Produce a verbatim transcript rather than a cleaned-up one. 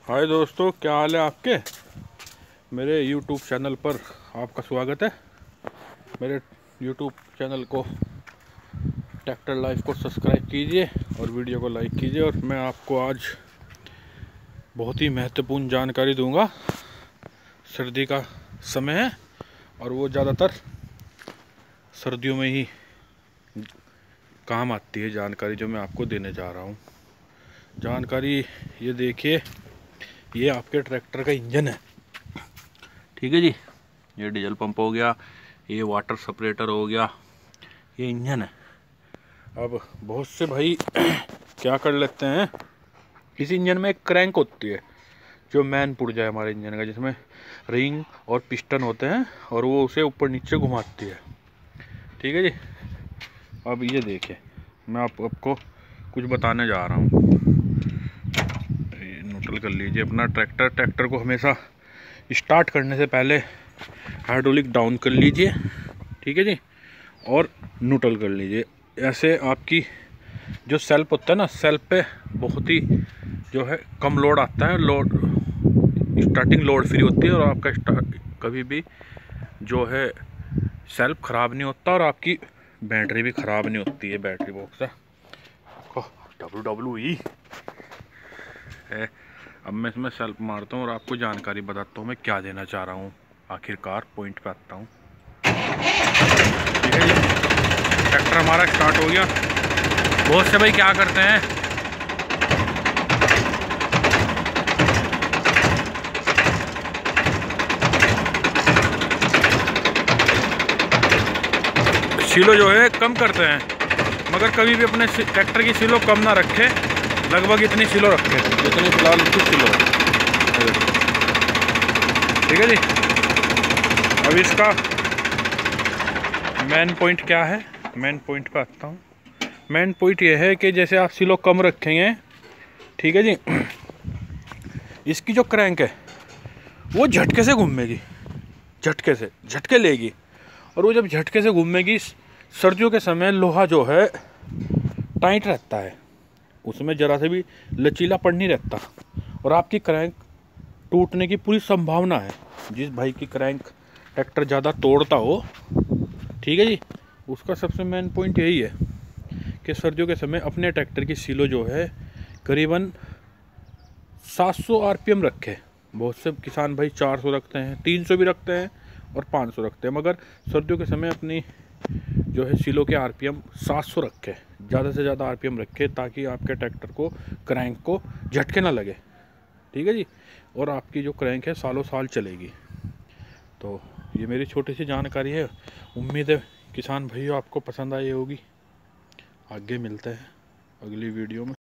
हाय दोस्तों, क्या हाल है आपके। मेरे यूट्यूब चैनल पर आपका स्वागत है। मेरे यूट्यूब चैनल को ट्रैक्टर लाइफ को सब्सक्राइब कीजिए और वीडियो को लाइक कीजिए। और मैं आपको आज बहुत ही महत्वपूर्ण जानकारी दूंगा। सर्दी का समय है और वो ज़्यादातर सर्दियों में ही काम आती है जानकारी जो मैं आपको देने जा रहा हूँ। जानकारी ये देखिए, ये आपके ट्रैक्टर का इंजन है, ठीक है जी। ये डीजल पंप हो गया, ये वाटर सेपरेटर हो गया, ये इंजन है। अब बहुत से भाई क्या कर लेते हैं, इस इंजन में एक क्रैंक होती है जो मैन पुर्जा है हमारे इंजन का, जिसमें रिंग और पिस्टन होते हैं और वो उसे ऊपर नीचे घुमाती है, ठीक है जी। अब ये देखिए, मैं आप, आपको कुछ बताने जा रहा हूँ। न्यूट्रल कर लीजिए अपना ट्रैक्टर। ट्रैक्टर को हमेशा स्टार्ट करने से पहले हाइड्रोलिक डाउन कर लीजिए, ठीक है जी, और न्यूट्रल कर लीजिए। ऐसे आपकी जो सेल्फ होता है ना, सेल्फ पे बहुत ही जो है कम लोड आता है, लोड स्टार्टिंग लोड फ्री होती है और आपका स्टार्ट कभी भी जो है सेल्फ ख़राब नहीं होता और आपकी बैटरी भी ख़राब नहीं होती है। बैटरी बॉक्स है डब्ल्यू डब्ल्यू ई है। अब मैं इसमें सेल्फ मारता हूँ और आपको जानकारी बताता हूँ मैं क्या देना चाह रहा हूँ। आखिरकार पॉइंट पे आता हूँ, ठीक है जी। ट्रैक्टर हमारा स्टार्ट हो गया। बहुत से भाई क्या करते हैं, सीलो जो है कम करते हैं, मगर कभी भी अपने ट्रैक्टर की सीलो कम ना रखे। लगभग इतनी सीलो रखे जितनी फिलहाल इसकी सीलो है, ठीक है जी। अब इसका मेन पॉइंट क्या है, मेन पॉइंट पे आता हूँ। मेन पॉइंट ये है कि जैसे आप सीलो कम रखेंगे, ठीक है जी, इसकी जो क्रैंक है वो झटके से घूमेगी, झटके से झटके लेगी। और वो जब झटके से घूमेगी, सर्दियों के समय लोहा जो है टाइट रहता है, उसमें ज़रा से भी लचीलापन नहीं रहता और आपकी क्रैंक टूटने की पूरी संभावना है। जिस भाई की क्रैंक ट्रैक्टर ज़्यादा तोड़ता हो, ठीक है जी, उसका सबसे मेन पॉइंट यही है कि सर्दियों के समय अपने ट्रैक्टर की सीलो जो है करीबन सात सौ आरपीएम रखे। बहुत से किसान भाई चार सौ रखते हैं, तीन सौ भी रखते हैं और पाँच सौ रखते हैं, मगर सर्दियों के समय अपनी जो है सीलो के आरपीएम सात सौ रखे, ज़्यादा से ज़्यादा आरपीएम रखे, ताकि आपके ट्रैक्टर को क्रैंक को झटके ना लगे, ठीक है जी। और आपकी जो क्रैंक है सालों साल चलेगी। तो ये मेरी छोटी सी जानकारी है। उम्मीद है किसान भाइयों आपको पसंद आई होगी। आगे मिलते हैं अगली वीडियो में।